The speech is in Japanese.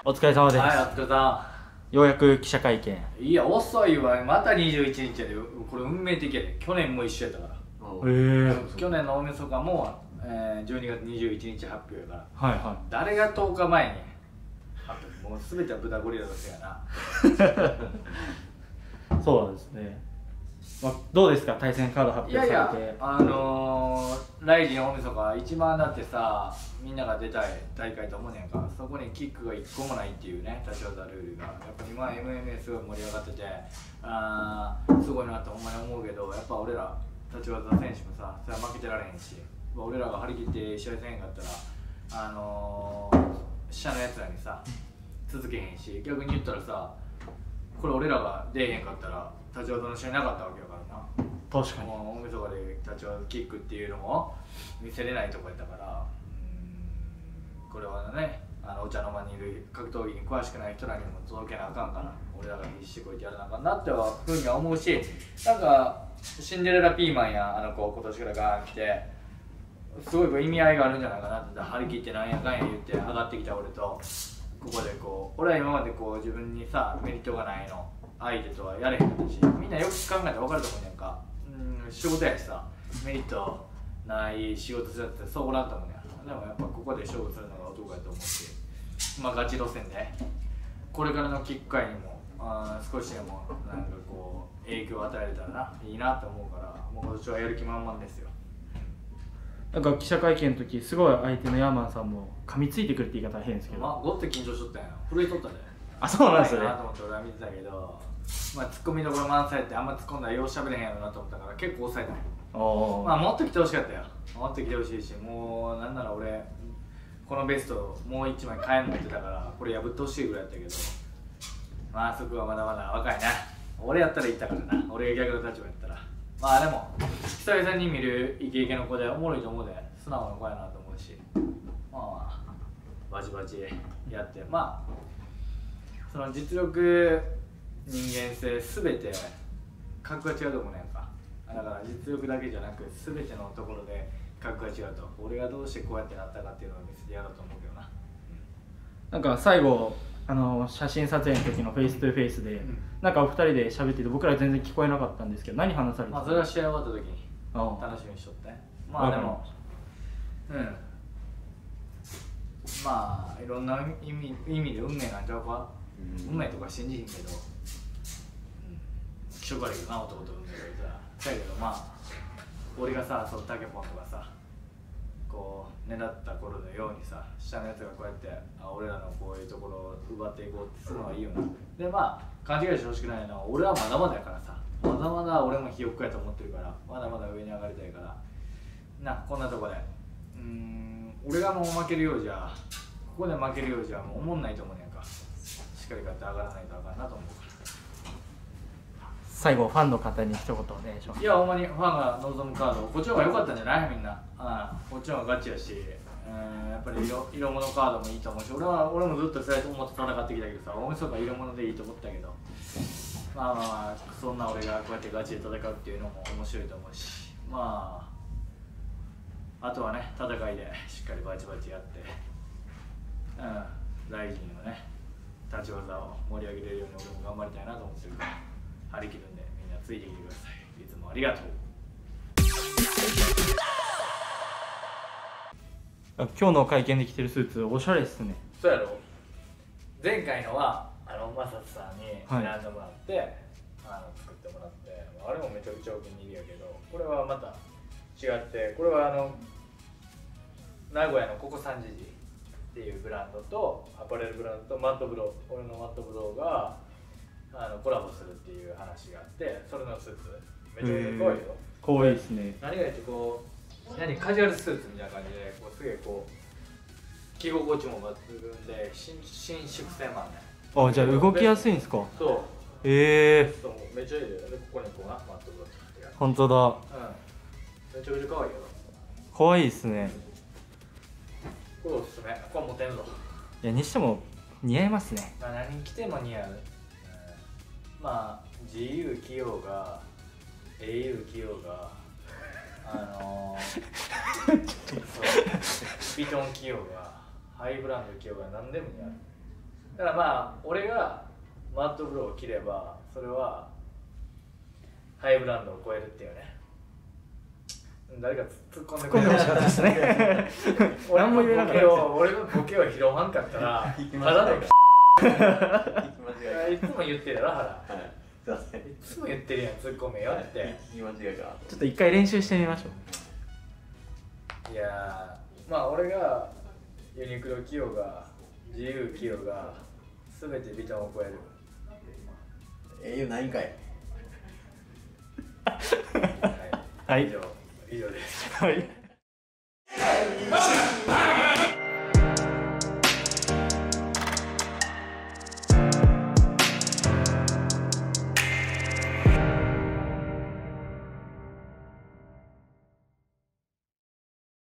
お疲れ様です。 はい、お疲れさようやく記者会見。 ん。いや、遅いわ。また21日やで。これ運命的やで。去年も一緒やったから。去年の大晦日も、12月21日発表やから。 はいは誰が10日前にもう全ては豚ゴリラのせいやな。 い。そうなんですね。まあ、どうですか、対戦カード発いやい表されて。 や、ライジン大晦日一番だってさ、みんなが出たい大会と思うねんか。そこにキックが1個もないっていうね、立ち技ルールがやっぱ今 MMA すごい盛り上がってて、すごいなってほんまに思うけど、やっぱ俺ら立ち技選手もさ、それは負けてられへんし、俺らが張り切って試合せへんかったら下のやつらにさ続けへんし、逆に言ったらさ、これ俺らが出えへんかったら立ち技の試合なかったわけやからな。 確かに。 もう大晦日で立ち技キックっていうのも見せれないとこやったから、これはね、お茶の間にいる格闘技に詳しくない人らにも届けなあかんから、俺らが必死こいてやらなあかんなってはふうには思うし、なんかシンデレラピーマンやあの子今年からガーン来て、すごいこう意味合いがあるんじゃないかなって、張り切ってなんやかんや言って上がってきた俺と、ここでこう俺は今までこう自分にさメリットがないの相手とはやれへんかったし、みんなよく考えたら分かると思うねんか。仕事やしさ、メリットない仕事するってそうおらんと思うねん。でもやっぱここで勝負するのが男やと思うし、まあガチ路線でこれからのキック界にも少しでもなんかこう影響を与えれたらないいなと思うから、もう今年はやる気満々ですよ。 なんか記者会見の時、すごい相手のヤーマンさんも噛みついてくるって言い方は変ですけど。 まあごって緊張しとったんや。震えとったで。 あ、そうなんですね。 なと思って俺は見てたけど、まあツッコミどころ満載ってあんま突っ込んだらようしゃべれへんやろなと思ったから結構抑えたね。まあもっと来てほしかったよ。もっと来てほしいし、もうなんなら俺このベストもう1枚買えん持ってたからこれ破ってほしいぐらいやったけど、まあそこはまだまだ若いな。俺やったら言ったからな。俺が逆の立場やったら。まあでも久々に見るイケイケの子でおもろいと思うで、素直な子やなと思うし、まあバチバチやって、まあその実力人間性全て格が違うと思うねんか。だから実力だけじゃなく全てのところで格が違うと、俺がどうしてこうやってなったかっていうのを見せてやろうと思うけどな。 なんか最後写真撮影の時のフェイストゥフェイスで、なんかお二人で喋ってて僕ら全然聞こえなかったんですけど、何話されてた？ まあそれは試合終わった時に楽しみにしとって。まあでもまあいろんな意味で運命なんちゃうか。運命とか信じひんけど、気色悪いよな男と運命がいたら。だけどまあ俺がさ、そのタケポンとかさこう狙った頃のようにさ、下のやつがこうやって俺らのこういうところを奪っていこうってするのはいいよな。でまあ勘違いしてほしくないのは、俺はまだまだやからさ、まだまだ俺もひよっこやと思ってるから、まだまだ上に上がりたいからな。こんなとこで俺がもう負けるようじゃ、ここで負けるようじゃもう思んないと思うねんか。しっかり勝って上がらないとあかんなと思うから。 最後ファンの方に一言お願いします。 いやほんまにファンが望むカード、こっちの方が良かったんじゃないみんな。こっちの方がガチやし、やっぱり色物カードもいいと思うし、俺もずっとそうやって思って戦ってきたけどさ、大晦日色物でいいと思ったけど、まあまあまあそんな俺がこうやってガチで戦うっていうのも面白いと思うし、まああとはね、戦いでしっかりバチバチやって、ライジンのね立ち技を盛り上げれるように俺も頑張りたいなと思ってるから、張り切るんでみんなついてきてください。いつもありがとう。 今日の会見で着てるスーツおしゃれっすね。 そうやろ。前回のはマサツさんに選んでもらって、作ってもらって、あれもめちゃくちゃお気に入りやけど、これはまた違って、これは名古屋のココサンジジっていうブランドとアパレルブランドとマットブロー、俺のマットブローがコラボするっていう話があって、それのスーツめちゃくちゃ可愛いよ。 可愛いですね。 何が言ってこうカジュアルスーツみたいな感じで、こうすげえこう着心地も抜群で伸縮性もあるね。 あ、じゃあ動きやすいんですか？ そう。そうめっちゃいいで、ここにこうなマットブローってやる。 本当だ。 めちゃくちゃ可愛いよ。 可愛いですね。 これおすすめ。これ持てんぞ。 いやにしても似合いますね。 まあ何着ても似合う。まあ自由着ようが au 着ようがビトン着ようがハイブランド着ようが何でも似合う。 だからまあ俺がマットブローを切ればそれはハイブランドを超えるっていうね。誰か突っ込んでくれる。 突っ込んでほしかったですね。 俺何も言えなかったです。 俺のボケを拾わんかったら行きただのましたよ。 いつも言ってるやろ原。 はい。すいません。 いつも言ってるやん突っ込めよって。 聞き間違いかな。 ちょっと一回練習してみましょう。 いやーまあ俺がユニクロ企業が自由企業が全てビトンを超える。 英雄ないんかい。 はい、 はい以上です。 はい。